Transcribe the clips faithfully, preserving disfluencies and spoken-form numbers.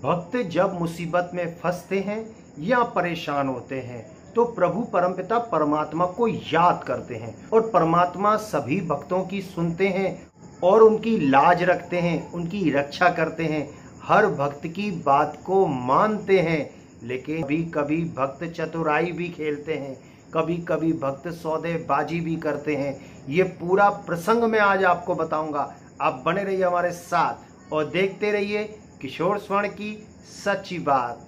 भक्त जब मुसीबत में फंसते हैं या परेशान होते हैं तो प्रभु परमपिता परमात्मा को याद करते हैं और परमात्मा सभी भक्तों की सुनते हैं और उनकी लाज रखते हैं, उनकी रक्षा करते हैं, हर भक्त की बात को मानते हैं। लेकिन कभी कभी भक्त चतुराई भी खेलते हैं, कभी कभी भक्त सौदेबाजी भी करते हैं। ये पूरा प्रसंग मैं आज आपको बताऊंगा। आप बने रहिए हमारे साथ और देखते रहिए किशोर स्वर्ण की सच्ची बात।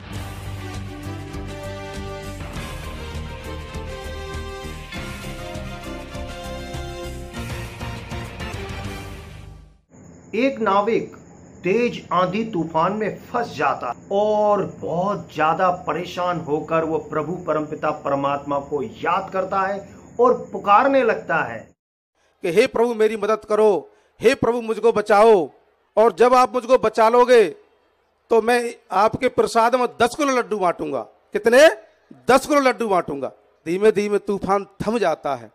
एक नाविक तेज आंधी तूफान में फंस जाता और बहुत ज्यादा परेशान होकर वो प्रभु परमपिता परमात्मा को याद करता है और पुकारने लगता है कि हे प्रभु मेरी मदद करो, हे प्रभु मुझको बचाओ, और जब आप मुझको बचा लोगे तो मैं आपके प्रसाद में दस किलो लड्डू बांटूंगा। कितने? दस किलो लड्डू बांटूंगा। धीमे धीमे तूफान थम जाता है,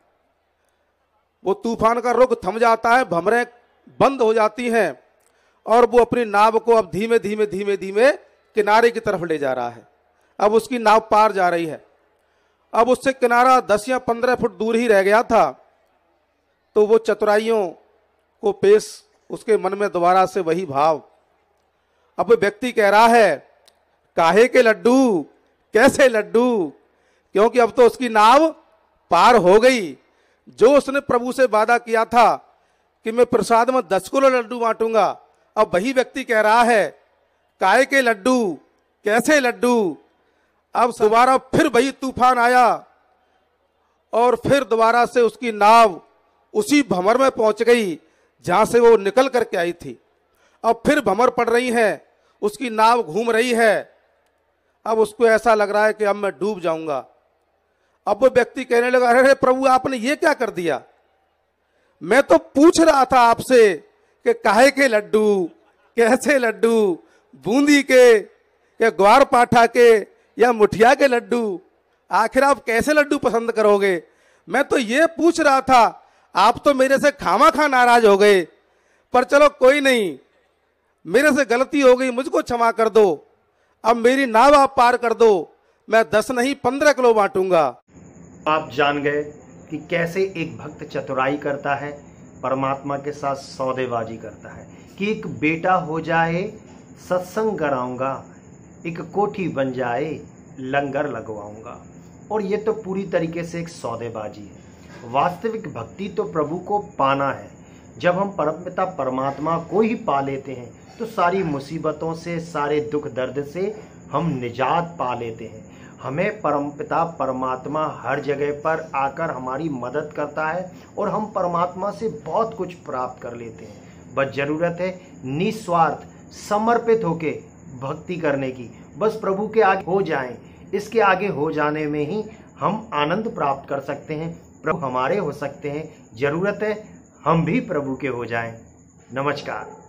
वो तूफान का रुख थम जाता है, भंवरें बंद हो जाती हैं और वो अपनी नाव को अब धीमे धीमे धीमे धीमे किनारे की तरफ ले जा रहा है। अब उसकी नाव पार जा रही है। अब उससे किनारा दस या पंद्रह फुट दूर ही रह गया था। तो वो चतुराइयों को पेश उसके मन में दोबारा से वही भाव। अब व्यक्ति कह रहा है काहे के लड्डू, कैसे लड्डू, क्योंकि अब तो उसकी नाव पार हो गई। जो उसने प्रभु से वादा किया था कि मैं प्रसाद में दस किलो लड्डू बांटूंगा, अब वही व्यक्ति कह रहा है काहे के लड्डू, कैसे लड्डू। अब दोबारा फिर वही तूफान आया और फिर दोबारा से उसकी नाव उसी भंवर में पहुंच गई जहां से वो निकल करके आई थी। अब फिर भंवर पड़ रही है, उसकी नाव घूम रही है। अब उसको ऐसा लग रहा है कि अब मैं डूब जाऊंगा। अब वो व्यक्ति कहने लगा, अरे प्रभु आपने ये क्या कर दिया, मैं तो पूछ रहा था आपसे कि काहे के लड्डू, कैसे लड्डू, बूंदी के या ग्वार पाठा के या मुठिया के लड्डू, आखिर आप कैसे लड्डू पसंद करोगे, मैं तो ये पूछ रहा था। आप तो मेरे से खामा खा नाराज हो गए, पर चलो कोई नहीं, मेरे से गलती हो गई, मुझको क्षमा कर दो। अब मेरी नाव आप पार कर दो, मैं दस नहीं पंद्रह किलो बांटूंगा। आप जान गए कि कैसे एक भक्त चतुराई करता है, परमात्मा के साथ सौदेबाजी करता है कि एक बेटा हो जाए सत्संग कराऊंगा, एक कोठी बन जाए लंगर लगवाऊंगा। और ये तो पूरी तरीके से एक सौदेबाजी है। वास्तविक भक्ति तो प्रभु को पाना है। जब हम परमपिता परमात्मा को ही पा लेते हैं तो सारी मुसीबतों से, सारे दुख दर्द से हम निजात पा लेते हैं। हमें परमपिता परमात्मा हर जगह पर आकर हमारी मदद करता है और हम परमात्मा से बहुत कुछ प्राप्त कर लेते हैं। बस जरूरत है निस्वार्थ समर्पित होके भक्ति करने की। बस प्रभु के आगे हो जाएं। इसके आगे हो जाने में ही हम आनंद प्राप्त कर सकते हैं। प्रभु हमारे हो सकते हैं। जरूरत है हम भी प्रभु के हो जाएं। नमस्कार।